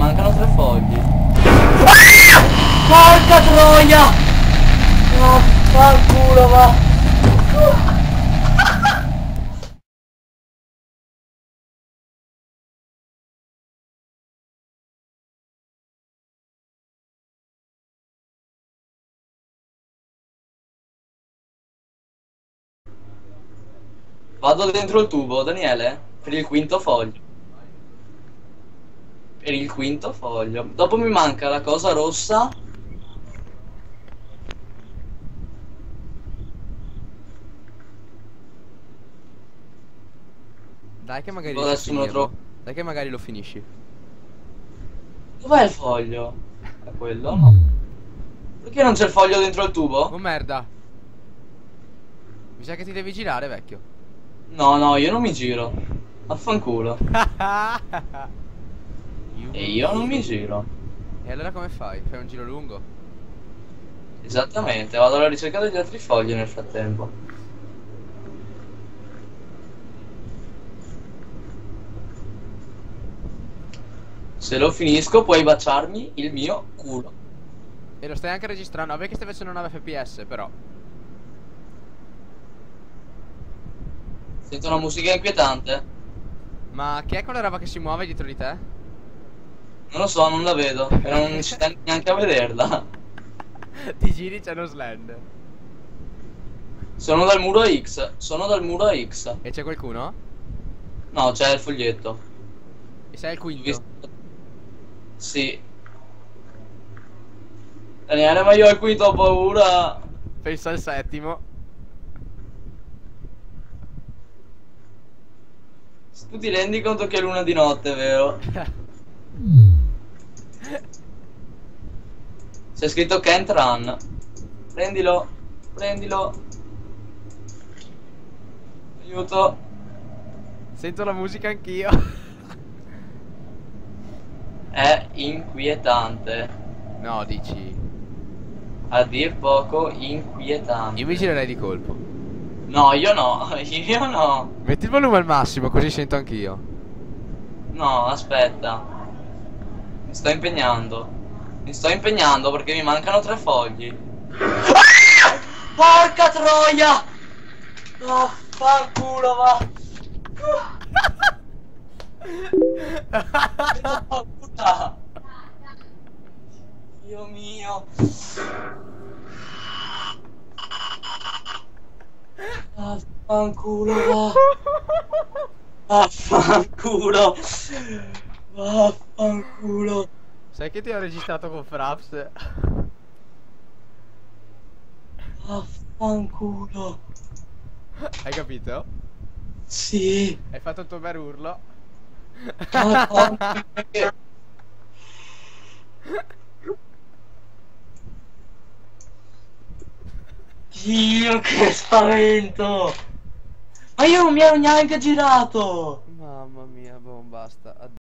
mancano 3 fogli. Porca troia! No, fanculo, va! Vado dentro il tubo, Daniele, per il quinto foglio. Per il quinto foglio. Dopo mi manca la cosa rossa. Dai che magari Adesso riesci a me lo finirlo. trovo. Dai che magari lo finisci. Dov'è il foglio? È quello? No. Perché non c'è il foglio dentro il tubo? Oh merda. Mi sa che ti devi girare, vecchio. No, no, io non mi giro. Affanculo. E io non mi giro. E allora come fai? Fai un giro lungo? Esattamente, vado alla ricerca degli altri fogli nel frattempo. Se lo finisco puoi baciarmi il mio culo. E lo stai anche registrando. Vabbè che stai facendo 9 fps però. Sento una musica inquietante. Ma che è quella roba che si muove dietro di te? Non lo so, non la vedo. E non ci tengo neanche a vederla. Ti giri, c'è uno slend. Sono dal muro X. Sono dal muro X. E c'è qualcuno? No, c'è il foglietto. E sei il quinto? Sì. Daniele, ma io al quinto ho paura. Penso al settimo. Tu ti rendi conto che è l'una di notte, vero? C'è scritto Can't Run. Prendilo. Prendilo. Aiuto. Sento la musica anch'io. È inquietante. No, dici. A dir poco inquietante. Io mi girerei di colpo. No, io no. Io no. Metti il volume al massimo così sento anch'io. No, aspetta. Mi sto impegnando. Mi sto impegnando perché mi mancano 3 fogli. Ah! Porca troia! No, fanculo, va. Ho paura. Dio mio. Vaffanculo, va. Vaffanculo. Vaffanculo. Sai che ti ho registrato con Fraps? Vaffanculo. Hai capito? Sì. Hai fatto il tuo bel urlo. Madonna, che... Dio, che spavento. Ma io non mi ero neanche girato. Mamma mia, boh, basta. Addio.